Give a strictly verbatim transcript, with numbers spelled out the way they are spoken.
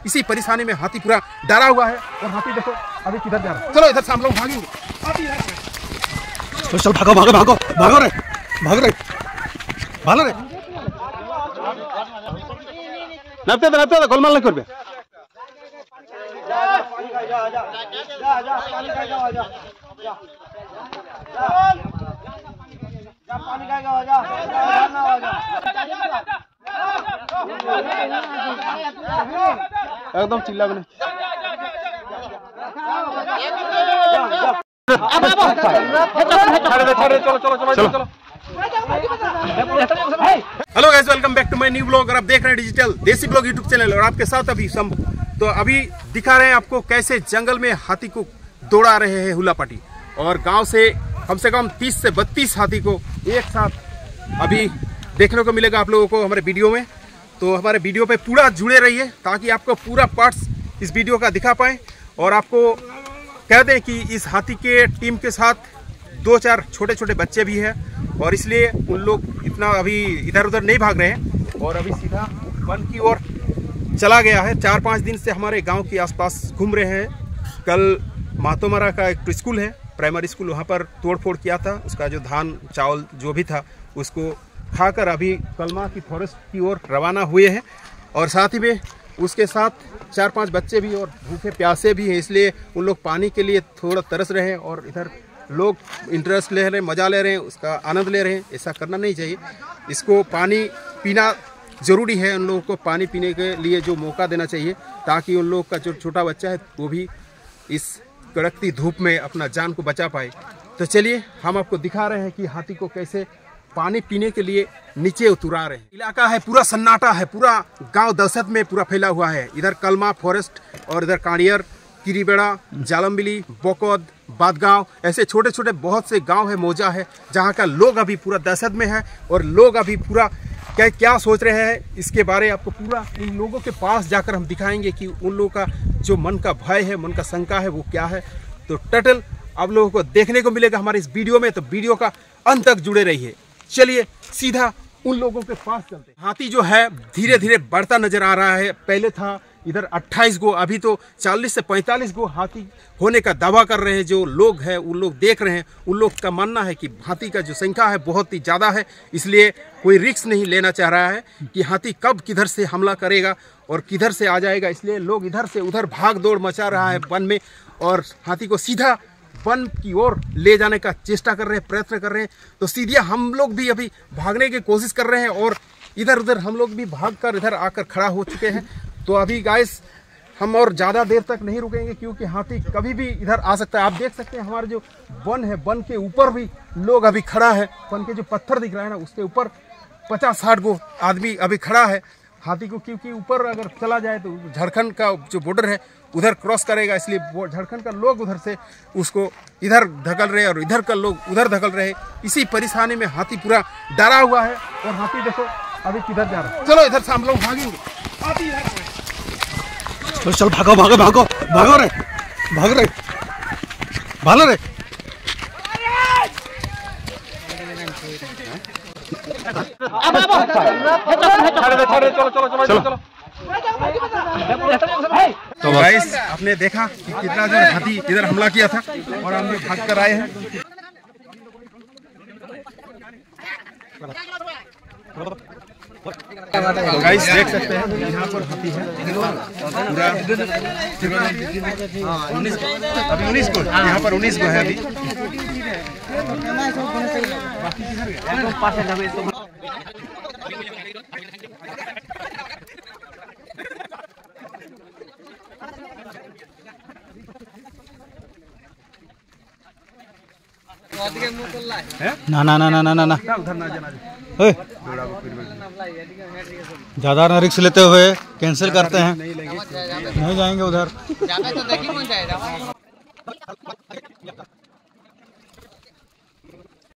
इसी परेशानी में हाथी पूरा डरा हुआ है। और हाथी देखो अभी किधर जा रहा है। चलो इधर से हम लोग भागेंगे। तो चल भागो भागो भागो भागो रे भागो रे भागो रे नपते तो नपते तो गोलमाल नहीं कर बे। एकदम चिल्ला बने। Hello guys, welcome back to my new blog. और आप देख रहे हैं डिजिटल देसी ब्लॉग यूट्यूब चैनल। और आपके साथ अभी सम तो अभी दिखा रहे हैं आपको कैसे जंगल में हाथी को दौड़ा रहे हैं हुलापाटी। और गांव से कम से कम तीस से बत्तीस हाथी को एक साथ अभी देखने को मिलेगा आप लोगों को हमारे वीडियो में। तो हमारे वीडियो पे पूरा जुड़े रहिए ताकि आपको पूरा पार्ट्स इस वीडियो का दिखा पाएँ। और आपको कह दें कि इस हाथी के टीम के साथ दो चार छोटे छोटे बच्चे भी हैं और इसलिए उन लोग इतना अभी इधर उधर नहीं भाग रहे हैं और अभी सीधा वन की ओर चला गया है। चार पाँच दिन से हमारे गांव के आसपास घूम रहे हैं। कल मातोमरा का एक स्कूल है, प्राइमरी स्कूल, वहां पर तोड़ फोड़ किया था। उसका जो धान चावल जो भी था उसको खाकर अभी कलमा की फॉरेस्ट की ओर रवाना हुए हैं। और साथ ही में उसके साथ चार पांच बच्चे भी और भूखे प्यासे भी हैं, इसलिए उन लोग पानी के लिए थोड़ा तरस रहे हैं। और इधर लोग इंटरेस्ट ले रहे हैं, मज़ा ले रहे हैं, उसका आनंद ले रहे हैं। ऐसा करना नहीं चाहिए। इसको पानी पीना ज़रूरी है। उन लोगों को पानी पीने के लिए जो मौका देना चाहिए ताकि उन लोग का जो छोटा बच्चा है वो भी इस कड़कती धूप में अपना जान को बचा पाए। तो चलिए हम आपको दिखा रहे हैं कि हाथी को कैसे पानी पीने के लिए नीचे उतरा रहे हैं। इलाका है पूरा सन्नाटा है, पूरा गांव दहशत में पूरा फैला हुआ है। इधर कलमा फॉरेस्ट और इधर कांडियर, किरीबेड़ा, जालमबिली, बोकोद, बादगांव, ऐसे छोटे छोटे बहुत से गांव है, मौजा है, जहां का लोग अभी पूरा दहशत में है। और लोग अभी पूरा क्या क्या सोच रहे हैं इसके बारे आपको पूरा इन लोगों के पास जाकर हम दिखाएंगे कि उन लोगों का जो मन का भय है, मन का शंका है, वो क्या है। तो टोटल आप लोगों को देखने को मिलेगा हमारे इस वीडियो में। तो वीडियो का अंत तक जुड़े रहिए। चलिए सीधा उन लोगों के पास चलते हैं। हाथी जो है धीरे धीरे बढ़ता नजर आ रहा है। पहले था इधर अट्ठाईस गो, अभी तो चालीस से पैंतालीस गो हाथी होने का दावा कर रहे हैं। जो लोग हैं उन लोग देख रहे हैं, उन लोग का मानना है कि हाथी का जो संख्या है बहुत ही ज़्यादा है। इसलिए कोई रिस्क नहीं लेना चाह रहा है कि हाथी कब किधर से हमला करेगा और किधर से आ जाएगा। इसलिए लोग इधर से उधर भाग दौड़ मचा रहा है वन में और हाथी को सीधा वन की ओर ले जाने का चेष्टा कर रहे हैं, प्रयत्न कर रहे हैं। तो सीधे हम लोग भी अभी भागने की कोशिश कर रहे हैं और इधर उधर हम लोग भी भागकर इधर आकर खड़ा हो चुके हैं। तो अभी गाइस हम और ज़्यादा देर तक नहीं रुकेंगे क्योंकि हाथी कभी भी इधर आ सकता है। आप देख सकते हैं हमारे जो वन है, वन के ऊपर भी लोग अभी खड़ा है। वन के जो पत्थर दिख रहा है ना, उसके ऊपर पचास साठ गो आदमी अभी खड़ा है हाथी को, क्योंकि ऊपर अगर चला जाए तो झारखंड का जो बॉर्डर है उधर क्रॉस करेगा। इसलिए झारखंड का लोग उधर से उसको इधर धकल रहे और इधर का लोग उधर धकल रहे। इसी परेशानी में हाथी पूरा डरा हुआ है। और हाथी देखो अभी किधर जा रहा है। चलो इधर से हम लोग भागेंगे। हाथी तो चल भागो भागो भागो भागो रे भागो रे भागो रे तो गाइस आपने देखा कि कितना जो हाथी इधर हमला किया था और हम लोग भाग कर आए हैं। तो गाइस देख सकते हैं यहाँ पर हाथी है पूरा उन्नीस अभी उन्नीस को यहाँ पर उन्नीस को है अभी। ना ना ना ना ना ना ना ज्यादा ना रिस्क लेते हुए कैंसिल करते हैं। नहीं जाएंगे उधर।